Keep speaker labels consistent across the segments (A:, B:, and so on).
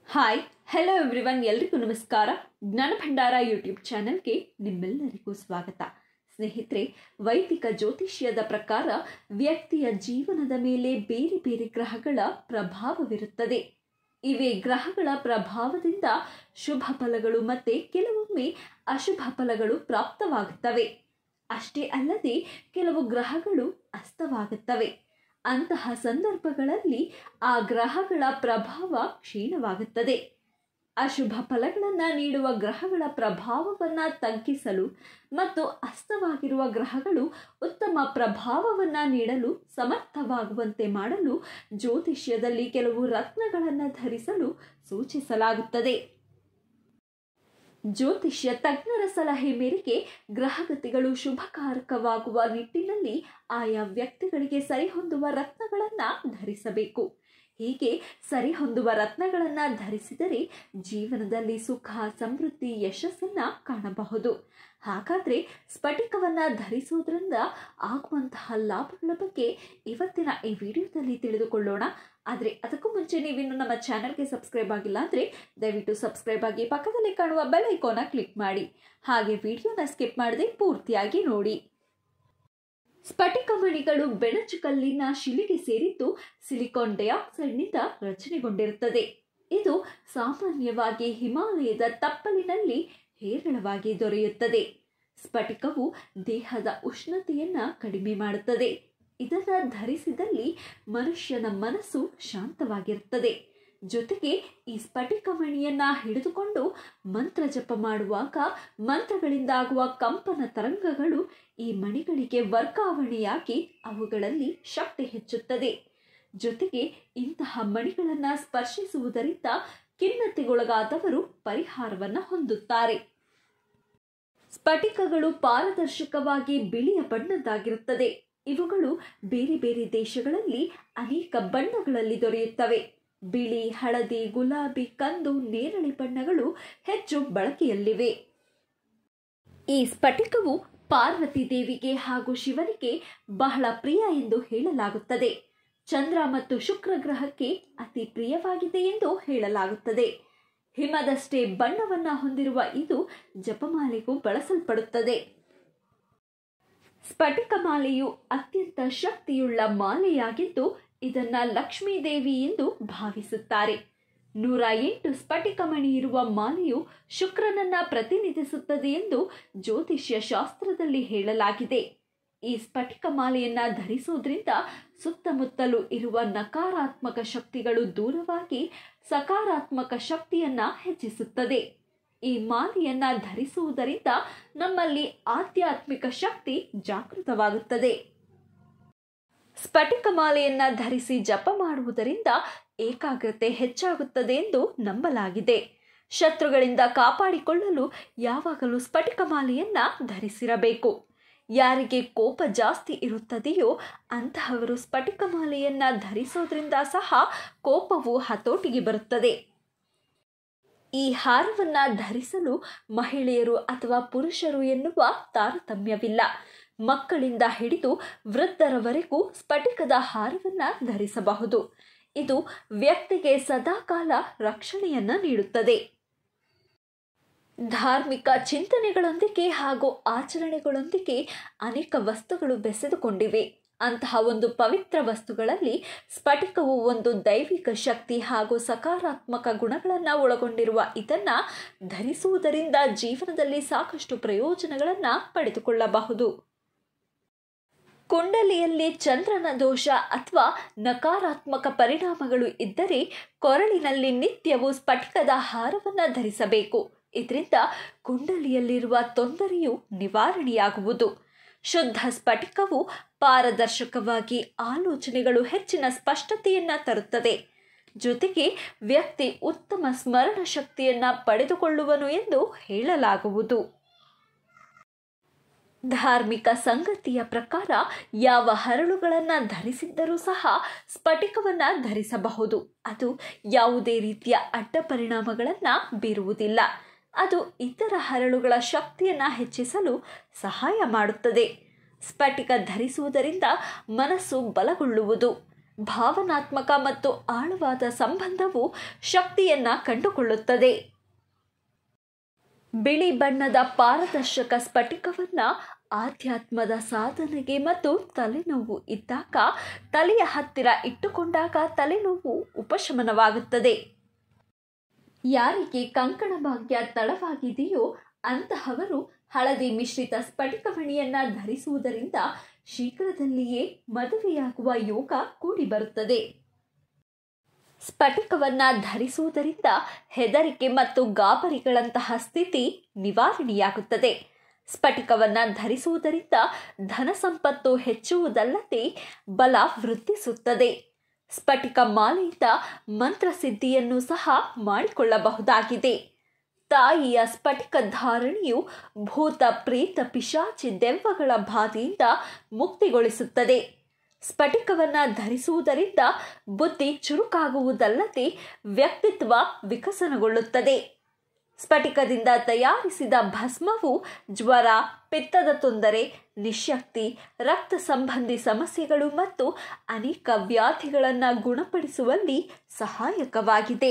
A: Hi hello everyone, ಎಲ್ರಿಗೂ ನಮಸ್ಕಾರ. ಜ್ಞಾನ ಭಂಡಾರ ಯೂಟ್ಯೂಬ್ ಚಾನೆಲ್ಗೆ ನಿಮ್ಮೆಲ್ಲರಿಗೂ ಸ್ವಾಗತ. ಸ್ನೇಹಿತರೆ, ವೈದಿಕ ಜ್ಯೋತಿಷ್ಯದ ಪ್ರಕಾರ ವ್ಯಕ್ತಿಯ ಜೀವನದ ಮೇಲೆ ಬೇರೆ ಬೇರೆ ಗ್ರಹಗಳ ಪ್ರಭಾವವಿರುತ್ತದೆ. ಇವೇ ಗ್ರಹಗಳ ಪ್ರಭಾವದಿಂದ ಶುಭ ಫಲಗಳು ಮತ್ತೆ ಕೆಲವೊಮ್ಮೆ ಅಶುಭ ಫಲಗಳು ಪ್ರಾಪ್ತವಾಗುತ್ತವೆ. ಅಷ್ಟೇ ಅಲ್ಲದೆ ಕೆಲವು ಗ್ರಹಗಳು ಅಸ್ತವಾಗುತ್ತವೆ. ಅಂತಹ ಸಂದರ್ಭಗಳಲ್ಲಿ ಆ ಗ್ರಹಗಳ ಪ್ರಭಾವ ಕ್ಷೀಣವಾಗುತ್ತದೆ. ಅಶುಭ ಫಲಗಳನ್ನು ನೀಡುವ ಗ್ರಹಗಳ ಪ್ರಭಾವವನ್ನು ತಗ್ಗಿಸಲು ಮತ್ತು ಅಸ್ತವಾಗಿರುವ ಗ್ರಹಗಳು ಉತ್ತಮ ಪ್ರಭಾವವನ್ನು ನೀಡಲು ಸಮರ್ಥವಾಗುವಂತೆ ಮಾಡಲು ಜ್ಯೋತಿಷ್ಯದಲ್ಲಿ ಕೆಲವು ರತ್ನಗಳನ್ನು ಧರಿಸಲು ಸೂಚಿಸಲಾಗುತ್ತದೆ. ಜ್ಯೋತಿಷ್ಯ ತಜ್ಞರ ಸಲಹೆ ಮೇರೆಗೆ ಗ್ರಹಗತಿಗಳು ಶುಭಕಾರಕವಾಗುವ ನಿಟ್ಟಿನಲ್ಲಿ ಆಯಾ ವ್ಯಕ್ತಿಗಳಿಗೆ ಸರಿಹೊಂದುವ ರತ್ನಗಳನ್ನು ಧರಿಸಬೇಕು. ಹೀಗೆ ಸರಿಹೊಂದುವ ರತ್ನಗಳನ್ನು ಧರಿಸಿದರೆ ಜೀವನದಲ್ಲಿ ಸುಖ, ಸಮೃದ್ಧಿ, ಯಶಸ್ಸನ್ನು ಕಾಣಬಹುದು. ಹಾಗಾದರೆ ಸ್ಫಟಿಕವನ್ನು ಧರಿಸುವುದರಿಂದ ಆಗುವಂತಹ ಲಾಭಗಳ ಬಗ್ಗೆ ಇವತ್ತಿನ ಈ ವಿಡಿಯೋದಲ್ಲಿ ತಿಳಿದುಕೊಳ್ಳೋಣ. ಆದರೆ ಅದಕ್ಕೂ ಮುಂಚೆ ನೀವಿನ್ನು ನಮ್ಮ ಚಾನಲ್ಗೆ ಸಬ್ಸ್ಕ್ರೈಬ್ ಆಗಿಲ್ಲ ಅಂದರೆ ದಯವಿಟ್ಟು ಸಬ್ಸ್ಕ್ರೈಬ್ ಆಗಿ ಪಕ್ಕದಲ್ಲಿ ಕಾಣುವ ಬೆಲ್ ಐಕಾನ್ನ ಕ್ಲಿಕ್ ಮಾಡಿ. ಹಾಗೆ ವಿಡಿಯೋನ ಸ್ಕಿಪ್ ಮಾಡದೆ ಪೂರ್ತಿಯಾಗಿ ನೋಡಿ. ಸ್ಫಟಿಕ ಮಣಿಗಳು ಬೆಣಚು ಕಲ್ಲಿನ ಶಿಲೆಗೆ ಸೇರಿದ್ದು ಸಿಲಿಕಾನ್ ಡೈಆಕ್ಸೈಡ್ನಿಂದ ರಚನೆಗೊಂಡಿರುತ್ತದೆ. ಇದು ಸಾಮಾನ್ಯವಾಗಿ ಹಿಮಾಲಯದ ತಪ್ಪಲಿನಲ್ಲಿ ಹೇರಳವಾಗಿ ದೊರೆಯುತ್ತದೆ. ಸ್ಫಟಿಕವು ದೇಹದ ಉಷ್ಣತೆಯನ್ನು ಕಡಿಮೆ ಮಾಡುತ್ತದೆ. ಇದನ್ನು ಧರಿಸಿದಲ್ಲಿ ಮನುಷ್ಯನ ಮನಸ್ಸು ಶಾಂತವಾಗಿರುತ್ತದೆ. ಜೊತೆಗೆ ಈ ಸ್ಫಟಿಕ ಮಣಿಯನ್ನ ಹಿಡಿದುಕೊಂಡು ಮಂತ್ರ ಜಪ ಮಾಡುವಾಗ ಮಂತ್ರಗಳಿಂದಾಗುವ ಕಂಪನ ತರಂಗಗಳು ಈ ಮಣಿಗಳಿಗೆ ವರ್ಗಾವಣೆಯಾಗಿ ಅವುಗಳಲ್ಲಿ ಶಕ್ತಿ ಹೆಚ್ಚುತ್ತದೆ. ಜೊತೆಗೆ ಇಂತಹ ಮಣಿಗಳನ್ನು ಸ್ಪರ್ಶಿಸುವುದರಿಂದ ಖಿನ್ನತೆಗೊಳಗಾದವರು ಪರಿಹಾರವನ್ನು ಹೊಂದುತ್ತಾರೆ. ಸ್ಫಟಿಕಗಳು ಪಾರದರ್ಶಕವಾಗಿ ಬಿಳಿಯ ಬಣ್ಣದ್ದಾಗಿರುತ್ತದೆ. ಇವುಗಳು ಬೇರೆ ಬೇರೆ ದೇಶಗಳಲ್ಲಿ ಅನೇಕ ಬಣ್ಣಗಳಲ್ಲಿ ದೊರೆಯುತ್ತವೆ. ಬಿಳಿ, ಹಳದಿ, ಗುಲಾಬಿ, ಕಂದು, ನೇರಳೆ ಬಣ್ಣಗಳು ಹೆಚ್ಚು ಬಳಕೆಯಲ್ಲಿವೆ. ಈ ಸ್ಫಟಿಕವು ಪಾರ್ವತಿ ದೇವಿಗೆ ಹಾಗೂ ಶಿವನಿಗೆ ಬಹಳ ಪ್ರಿಯ ಎಂದು ಹೇಳಲಾಗುತ್ತದೆ. ಚಂದ್ರ ಮತ್ತು ಶುಕ್ರ ಗ್ರಹಕ್ಕೆ ಅತಿ ಪ್ರಿಯವಾಗಿದೆ ಎಂದು ಹೇಳಲಾಗುತ್ತದೆ. ಹಿಮದಷ್ಟೇ ಬಣ್ಣವನ್ನು ಹೊಂದಿರುವ ಇದು ಜಪಮಾಲೆಗೂ ಬಳಸಲ್ಪಡುತ್ತದೆ. ಸ್ಫಟಿಕ ಮಾಲೆಯು ಅತ್ಯಂತ ಶಕ್ತಿಯುಳ್ಳ ಮಾಲೆಯಾಗಿದ್ದು ಇದನ್ನ ಲಕ್ಷ್ಮೀ ದೇವಿ ಎಂದು ಭಾವಿಸುತ್ತಾರೆ. 108 ಸ್ಫಟಿಕ ಮಣಿ ಇರುವ ಮಾಲೆಯು ಶುಕ್ರನನ್ನ ಪ್ರತಿನಿಧಿಸುತ್ತದೆ ಎಂದು ಜ್ಯೋತಿಷ್ಯ ಶಾಸ್ತ್ರದಲ್ಲಿ ಹೇಳಲಾಗಿದೆ. ಈ ಸ್ಫಟಿಕ ಮಾಲೆಯನ್ನ ಧರಿಸುವುದರಿಂದ ಸುತ್ತಮುತ್ತಲೂ ಇರುವ ನಕಾರಾತ್ಮಕ ಶಕ್ತಿಗಳು ದೂರವಾಗಿ ಸಕಾರಾತ್ಮಕ ಶಕ್ತಿಯನ್ನ ಹೆಚ್ಚಿಸುತ್ತದೆ. ಈ ಮಾಲೆಯನ್ನ ಧರಿಸುವುದರಿಂದ ನಮ್ಮಲ್ಲಿ ಆಧ್ಯಾತ್ಮಿಕ ಶಕ್ತಿ ಜಾಗೃತವಾಗುತ್ತದೆ. ಸ್ಫಟಿಕ ಮಾಲೆಯನ್ನ ಧರಿಸಿ ಜಪ ಮಾಡುವುದರಿಂದ ಏಕಾಗ್ರತೆ ಹೆಚ್ಚಾಗುತ್ತದೆ ಎಂದು ನಂಬಲಾಗಿದೆ. ಶತ್ರುಗಳಿಂದ ಕಾಪಾಡಿಕೊಳ್ಳಲು ಯಾವಾಗಲೂ ಸ್ಫಟಿಕ ಮಾಲೆಯನ್ನ ಧರಿಸಿರಬೇಕು. ಯಾರಿಗೆ ಕೋಪ ಜಾಸ್ತಿ ಇರುತ್ತದೆಯೋ ಅಂತಹವರು ಸ್ಫಟಿಕ ಮಾಲೆಯನ್ನ ಧರಿಸೋದ್ರಿಂದ ಸಹ ಕೋಪವು ಹತೋಟಿಗೆ ಬರುತ್ತದೆ. ಈ ಹಾರವನ್ನ ಧರಿಸಲು ಮಹಿಳೆಯರು ಅಥವಾ ಪುರುಷರು ಎನ್ನುವ ತಾರತಮ್ಯವಿಲ್ಲ. ಮಕ್ಕಳಿಂದ ಹಿಡಿದು ವೃದ್ಧರವರೆಗೂ ಸ್ಫಟಿಕದ ಹಾರವನ್ನ ಧರಿಸಬಹುದು. ಇದು ವ್ಯಕ್ತಿಗೆ ಸದಾಕಾಲ ರಕ್ಷಣೆಯನ್ನ ನೀಡುತ್ತದೆ. ಧಾರ್ಮಿಕ ಚಿಂತನೆಗಳೊಂದಿಗೆ ಹಾಗೂ ಆಚರಣೆಗಳೊಂದಿಗೆ ಅನೇಕ ವಸ್ತುಗಳು ಬೆಸೆದುಕೊಂಡಿವೆ. ಅಂತಹ ಒಂದು ಪವಿತ್ರ ವಸ್ತುಗಳಲ್ಲಿ ಸ್ಫಟಿಕವು ಒಂದು ದೈವಿಕ ಶಕ್ತಿ ಹಾಗೂ ಸಕಾರಾತ್ಮಕ ಗುಣಗಳನ್ನು ಒಳಗೊಂಡಿರುವ ಇದನ್ನು ಧರಿಸುವುದರಿಂದ ಜೀವನದಲ್ಲಿ ಸಾಕಷ್ಟು ಪ್ರಯೋಜನಗಳನ್ನು ಪಡೆದುಕೊಳ್ಳಬಹುದು. ಕುಂಡಲಿಯಲ್ಲಿ ಚಂದ್ರನ ದೋಷ ಅಥವಾ ನಕಾರಾತ್ಮಕ ಪರಿಣಾಮಗಳು ಇದ್ದರೆ ಕೊರಳಿನಲ್ಲಿ ನಿತ್ಯವೂ ಸ್ಫಟಿಕದ ಹಾರವನ್ನು ಧರಿಸಬೇಕು. ಇದರಿಂದ ಕುಂಡಲಿಯಲ್ಲಿರುವ ತೊಂದರೆಯು ನಿವಾರಣೆಯಾಗುವುದು. ಶುದ್ಧ ಸ್ಫಟಿಕವು ಪಾರದರ್ಶಕವಾಗಿ ಆಲೋಚನೆಗಳು ಹೆಚ್ಚಿನ ಸ್ಪಷ್ಟತೆಯನ್ನ ತರುತ್ತದೆ. ಜೊತೆಗೆ ವ್ಯಕ್ತಿ ಉತ್ತಮ ಸ್ಮರಣ ಶಕ್ತಿಯನ್ನ ಪಡೆದುಕೊಳ್ಳುವನು ಎಂದು ಹೇಳಲಾಗುವುದು. ಧಾರ್ಮಿಕ ಸಂಗತಿಯ ಪ್ರಕಾರ ಯಾವ ಹರಳುಗಳನ್ನು ಧರಿಸಿದ್ದರೂ ಸಹ ಸ್ಫಟಿಕವನ್ನು ಧರಿಸಬಹುದು. ಅದು ಯಾವುದೇ ರೀತಿಯ ಅಡ್ಡ ಪರಿಣಾಮಗಳನ್ನು ಬೀರುವುದಿಲ್ಲ. ಅದು ಇತರ ಹರಳುಗಳ ಶಕ್ತಿಯನ್ನು ಹೆಚ್ಚಿಸಲು ಸಹಾಯ ಮಾಡುತ್ತದೆ. ಸ್ಫಟಿಕ ಧರಿಸುವುದರಿಂದ ಮನಸ್ಸು ಬಲಗೊಳ್ಳುವುದು. ಭಾವನಾತ್ಮಕ ಮತ್ತು ಆಳವಾದ ಸಂಬಂಧವು ಶಕ್ತಿಯನ್ನ ಕಂಡುಕೊಳ್ಳುತ್ತದೆ. ಬಿಳಿ ಬಣ್ಣದ ಪಾರದರ್ಶಕ ಸ್ಫಟಿಕವನ್ನ ಆಧ್ಯಾತ್ಮದ ಸಾಧನೆಗೆ ಮತ್ತು ತಲೆನೋವು ಇದ್ದಾಗ ತಲೆಯ ಹತ್ತಿರ ಇಟ್ಟುಕೊಂಡಾಗ ತಲೆನೋವು ಉಪಶಮನವಾಗುತ್ತದೆ. ಯಾರಿಗೆ ಕಂಕಣ ಭಾಗ್ಯ ತಡವಾಗಿದೆಯೋ ಅಂತಹವರು ಹಳದಿ ಮಿಶ್ರಿತ ಸ್ಫಟಿಕಮಣಿಯನ್ನ ಧರಿಸುವುದರಿಂದ ಶೀಘ್ರದಲ್ಲಿಯೇ ಮದುವೆಯಾಗುವ ಯೋಗ ಕೂಡಿ ಬರುತ್ತದೆ. ಸ್ಫಟಿಕವನ್ನ ಧರಿಸುವುದರಿಂದ ಹೆದರಿಕೆ ಮತ್ತು ಗಾಬರಿಗಳಂತಹ ಸ್ಥಿತಿ ನಿವಾರಣೆಯಾಗುತ್ತದೆ. ಸ್ಫಟಿಕವನ್ನ ಧರಿಸುವುದರಿಂದ ಧನ ಸಂಪತ್ತು ಹೆಚ್ಚುವುದಲ್ಲದೆ ಬಲ ವೃದ್ಧಿಸುತ್ತದೆ. ಸ್ಫಟಿಕ ಮಾಲೆಯಿಂದ ಮಂತ್ರಸಿದ್ಧಿಯನ್ನು ಸಹ ಮಾಡಿಕೊಳ್ಳಬಹುದಾಗಿದೆ. ತಾಯಿಯ ಸ್ಫಟಿಕ ಧಾರಣೆಯು ಭೂತ ಪ್ರೇತ ಪಿಶಾಚಿ ದೆವ್ವಗಳ ಬಾಧೆಯಿಂದ ಮುಕ್ತಿಗೊಳಿಸುತ್ತದೆ. ಸ್ಫಟಿಕವನ್ನ ಧರಿಸುವುದರಿಂದ ಬುದ್ಧಿ ಚುರುಕಾಗುವುದಲ್ಲದೆ ವ್ಯಕ್ತಿತ್ವ ವಿಕಸನಗೊಳ್ಳುತ್ತದೆ. ಸ್ಫಟಿಕದಿಂದ ತಯಾರಿಸಿದ ಭಸ್ಮವು ಜ್ವರ, ಪಿತ್ತದ ತೊಂದರೆ, ನಿಶ್ಶಕ್ತಿ, ರಕ್ತ ಸಂಬಂಧಿ ಸಮಸ್ಯೆಗಳು ಮತ್ತು ಅನೇಕ ವ್ಯಾಧಿಗಳನ್ನು ಗುಣಪಡಿಸುವಲ್ಲಿ ಸಹಾಯಕವಾಗಿದೆ.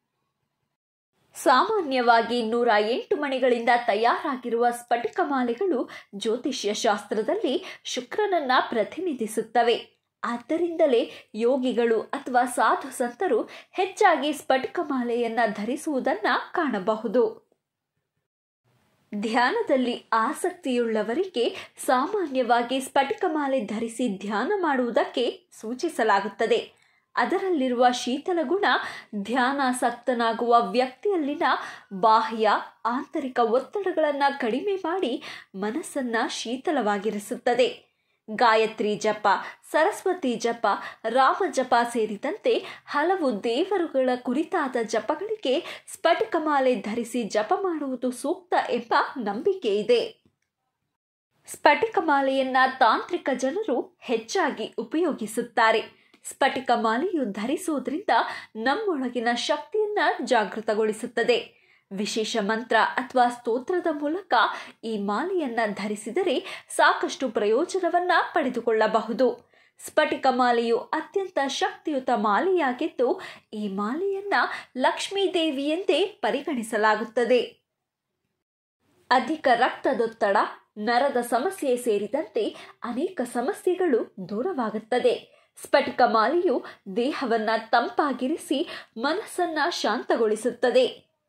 A: ಸಾಮಾನ್ಯವಾಗಿ 108 ಮಣಿಗಳಿಂದ ತಯಾರಾಗಿರುವ ಸ್ಫಟಿಕ ಮಾಲೆಗಳು ಜ್ಯೋತಿಷ್ಯ ಶಾಸ್ತ್ರದಲ್ಲಿ ಶುಕ್ರನನ್ನ ಪ್ರತಿನಿಧಿಸುತ್ತವೆ. ಆದ್ದರಿಂದಲೇ ಯೋಗಿಗಳು ಅಥವಾ ಸಾಧು ಸಂತರು ಹೆಚ್ಚಾಗಿ ಸ್ಫಟಿಕ ಮಾಲೆಯನ್ನ ಧರಿಸುವುದನ್ನು ಕಾಣಬಹುದು. ಧ್ಯಾನದಲ್ಲಿ ಆಸಕ್ತಿಯುಳ್ಳವರಿಗೆ ಸಾಮಾನ್ಯವಾಗಿ ಸ್ಫಟಿಕ ಮಾಲೆ ಧರಿಸಿ ಧ್ಯಾನ ಮಾಡುವುದಕ್ಕೆ ಸೂಚಿಸಲಾಗುತ್ತದೆ. ಅದರಲ್ಲಿರುವ ಶೀತಲ ಗುಣ ಧ್ಯಾನಾಸಕ್ತನಾಗುವ ವ್ಯಕ್ತಿಯಲ್ಲಿನ ಬಾಹ್ಯ ಆಂತರಿಕ ಒತ್ತಡಗಳನ್ನು ಕಡಿಮೆ ಮಾಡಿ ಮನಸ್ಸನ್ನು ಶೀತಲವಾಗಿರಿಸುತ್ತದೆ. ಗಾಯತ್ರಿ ಜಪ, ಸರಸ್ವತಿ ಜಪ, ರಾಮ ಜಪ ಸೇರಿದಂತೆ ಹಲವು ದೇವರುಗಳ ಕುರಿತಾದ ಜಪಗಳಿಗೆ ಸ್ಫಟಿಕ ಮಾಲೆ ಧರಿಸಿ ಜಪ ಮಾಡುವುದು ಸೂಕ್ತ ಎಂಬ ನಂಬಿಕೆ ಇದೆ. ಸ್ಫಟಿಕ ಮಾಲೆಯನ್ನ ತಾಂತ್ರಿಕ ಜನರು ಹೆಚ್ಚಾಗಿ ಉಪಯೋಗಿಸುತ್ತಾರೆ. ಸ್ಫಟಿಕ ಮಾಲೆಯು ಧರಿಸುವುದರಿಂದ ನಮ್ಮೊಳಗಿನ ಶಕ್ತಿಯನ್ನ ಜಾಗೃತಗೊಳಿಸುತ್ತದೆ. ವಿಶೇಷ ಮಂತ್ರ ಅಥವಾ ಸ್ತೋತ್ರದ ಮೂಲಕ ಈ ಮಾಲೆಯನ್ನ ಧರಿಸಿದರೆ ಸಾಕಷ್ಟು ಪ್ರಯೋಜನವನ್ನ ಪಡೆದುಕೊಳ್ಳಬಹುದು. ಸ್ಫಟಿಕ ಮಾಲೆಯು ಅತ್ಯಂತ ಶಕ್ತಿಯುತ ಮಾಲೆಯಾಗಿದ್ದು ಈ ಮಾಲೆಯನ್ನ ಲಕ್ಷ್ಮೀ ದೇವಿ ಎಂದೇ ಪರಿಗಣಿಸಲಾಗುತ್ತದೆ. ಅಧಿಕ ರಕ್ತದೊತ್ತಡ, ನರದ ಸಮಸ್ಯೆ ಸೇರಿದಂತೆ ಅನೇಕ ಸಮಸ್ಯೆಗಳು ದೂರವಾಗುತ್ತದೆ. ಸ್ಫಟಿಕ ಮಾಲೆಯು ದೇಹವನ್ನ ತಂಪಾಗಿರಿಸಿ ಮನಸ್ಸನ್ನ ಶಾಂತಗೊಳಿಸುತ್ತದೆ.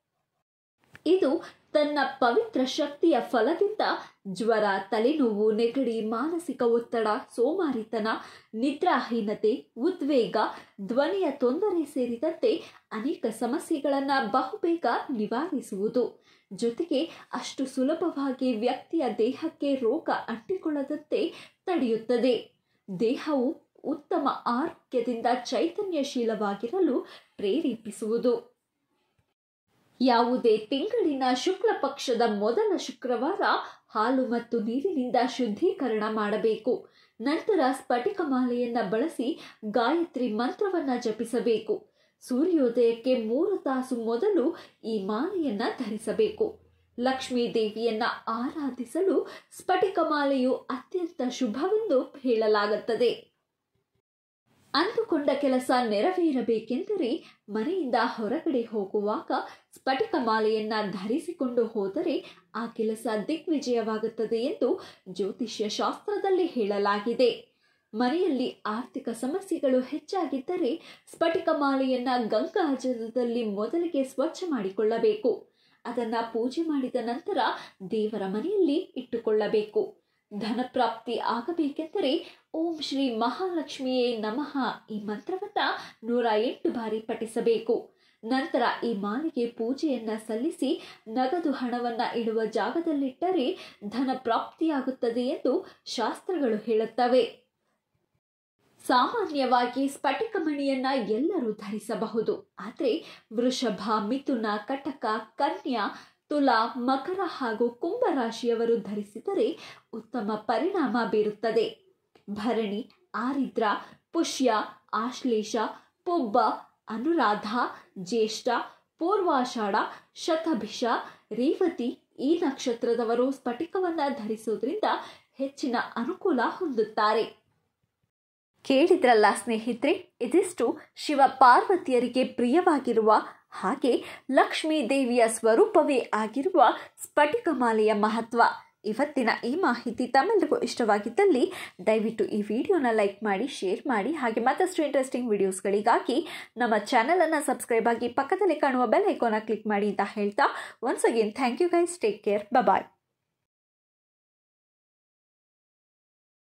A: ಇದು ತನ್ನ ಪವಿತ್ರ ಶಕ್ತಿಯ ಫಲದಿಂದ ಜ್ವರ, ತಲೆನೋವು, ನೆಗಡಿ, ಮಾನಸಿಕ ಒತ್ತಡ, ಸೋಮಾರಿತನ, ನಿದ್ರಾಹೀನತೆ, ಉದ್ವೇಗ, ಧ್ವನಿಯ ತೊಂದರೆ ಸೇರಿದಂತೆ ಅನೇಕ ಸಮಸ್ಯೆಗಳನ್ನು ಬಹುಬೇಗ ನಿವಾರಿಸುವುದು. ಜೊತೆಗೆ ಅಷ್ಟು ಸುಲಭವಾಗಿ ವ್ಯಕ್ತಿಯ ದೇಹಕ್ಕೆ ರೋಗ ಅಂಟಿಕೊಳ್ಳದಂತೆ ತಡೆಯುತ್ತದೆ. ದೇಹವು ಉತ್ತಮ ಆರೋಗ್ಯದಿಂದ ಚೈತನ್ಯಶೀಲವಾಗಿರಲು ಪ್ರೇರೇಪಿಸುವುದು. ಯಾವುದೇ ತಿಂಗಳಿನ ಶುಕ್ಲ ಪಕ್ಷದ ಮೊದಲ ಶುಕ್ರವಾರ ಹಾಲು ಮತ್ತು ನೀರಿನಿಂದ ಶುದ್ಧೀಕರಣ ಮಾಡಬೇಕು. ನಂತರ ಸ್ಫಟಿಕ ಮಾಲೆಯನ್ನು ಬಳಸಿ ಗಾಯತ್ರಿ ಮಂತ್ರವನ್ನು ಜಪಿಸಬೇಕು. ಸೂರ್ಯೋದಯಕ್ಕೆ 3 ತಾಸು ಮೊದಲು ಈ ಮಾಲೆಯನ್ನ ಧರಿಸಬೇಕು. ಲಕ್ಷ್ಮೀ ದೇವಿಯನ್ನ ಆರಾಧಿಸಲು ಸ್ಫಟಿಕ ಮಾಲೆಯು ಅತ್ಯಂತ ಶುಭವೆಂದು ಹೇಳಲಾಗುತ್ತದೆ. ಅಂದುಕೊಂಡ ಕೆಲಸ ನೆರವೇರಬೇಕೆಂದರೆ ಮನೆಯಿಂದ ಹೊರಗಡೆ ಹೋಗುವಾಗ ಸ್ಫಟಿಕ ಮಾಲೆಯನ್ನ ಧರಿಸಿಕೊಂಡು ಹೋದರೆ ಆ ಕೆಲಸ ದಿಗ್ವಿಜಯವಾಗುತ್ತದೆ ಎಂದು ಜ್ಯೋತಿಷ್ಯ ಶಾಸ್ತ್ರದಲ್ಲಿ ಹೇಳಲಾಗಿದೆ. ಮನೆಯಲ್ಲಿ ಆರ್ಥಿಕ ಸಮಸ್ಯೆಗಳು ಹೆಚ್ಚಾಗಿದ್ದರೆ ಸ್ಫಟಿಕ ಮಾಲೆಯನ್ನ ಗಂಗಾಜಲದಲ್ಲಿ ಮೊದಲಿಗೆ ಸ್ವಚ್ಛ ಮಾಡಿಕೊಳ್ಳಬೇಕು. ಅದನ್ನ ಪೂಜೆ ಮಾಡಿದ ನಂತರ ದೇವರ ಮನೆಯಲ್ಲಿ ಇಟ್ಟುಕೊಳ್ಳಬೇಕು. ಧನ ಪ್ರಾಪ್ತಿ ಆಗಬೇಕೆಂದರೆ ಓಂ ಶ್ರೀ ಮಹಾಲಕ್ಷ್ಮಿಯೇ ನಮಃ ಈ ಮಂತ್ರವನ್ನ 108 ಬಾರಿ ಪಠಿಸಬೇಕು. ನಂತರ ಈ ಮಾಲೆಗೆ ಪೂಜೆಯನ್ನ ಸಲ್ಲಿಸಿ ನಗದು ಹಣವನ್ನ ಇಡುವ ಜಾಗದಲ್ಲಿಟ್ಟರೆ ಧನ ಪ್ರಾಪ್ತಿಯಾಗುತ್ತದೆ ಎಂದು ಶಾಸ್ತ್ರಗಳು ಹೇಳುತ್ತವೆ. ಸಾಮಾನ್ಯವಾಗಿ ಸ್ಫಟಿಕ ಮಣಿಯನ್ನ ಎಲ್ಲರೂ ಧರಿಸಬಹುದು. ಆದರೆ ವೃಷಭ, ಮಿಥುನ, ಕಟಕ, ಕನ್ಯಾ, ತುಲಾ, ಮಕರ ಹಾಗೂ ಕುಂಭ ರಾಶಿಯವರು ಧರಿಸಿದರೆ ಉತ್ತಮ ಪರಿಣಾಮ ಬೀರುತ್ತದೆ. ಭರಣಿ, ಆರಿದ್ರ, ಪುಷ್ಯ, ಆಶ್ಲೇಷ, ಪುಬ್ಬ, ಅನುರಾಧ, ಜ್ಯೇಷ್ಠ, ಪೂರ್ವಾಷಾಢ, ಶತಭಿಷ, ರೇವತಿ ಈ ನಕ್ಷತ್ರದವರು ಸ್ಫಟಿಕವನ್ನ ಧರಿಸುವುದರಿಂದ ಹೆಚ್ಚಿನ ಅನುಕೂಲ ಹೊಂದುತ್ತಾರೆ. ಕೇಳಿದ್ರಲ್ಲ ಸ್ನೇಹಿತರೆ, ಇದಿಷ್ಟು ಶಿವ ಪಾರ್ವತಿಯರಿಗೆ ಪ್ರಿಯವಾಗಿರುವ ಹಾಗೆ ಲಕ್ಷ್ಮೀ ದೇವಿಯ ಸ್ವರೂಪವೇ ಆಗಿರುವ ಸ್ಫಟಿಕ ಮಾಲೆಯ ಮಹತ್ವ. ಇವತ್ತಿನ ಈ ಮಾಹಿತಿ ತಮ್ಮೆಲ್ಲರಿಗೂ ಇಷ್ಟವಾಗಿದ್ದಲ್ಲಿ ದಯವಿಟ್ಟು ಈ ವಿಡಿಯೋನ ಲೈಕ್ ಮಾಡಿ, ಶೇರ್ ಮಾಡಿ. ಹಾಗೆ ಮತ್ತಷ್ಟು ಇಂಟ್ರೆಸ್ಟಿಂಗ್ ವಿಡಿಯೋಸ್ಗಳಿಗಾಗಿ ನಮ್ಮ ಚಾನಲನ್ನು ಸಬ್ಸ್ಕ್ರೈಬ್ ಆಗಿ ಪಕ್ಕದಲ್ಲಿ ಕಾಣುವ ಬೆಲ್ ಐಕಾನ್ನ ಕ್ಲಿಕ್ ಮಾಡಿ ಅಂತ ಹೇಳ್ತಾ, once again thank you guys, take care, bye.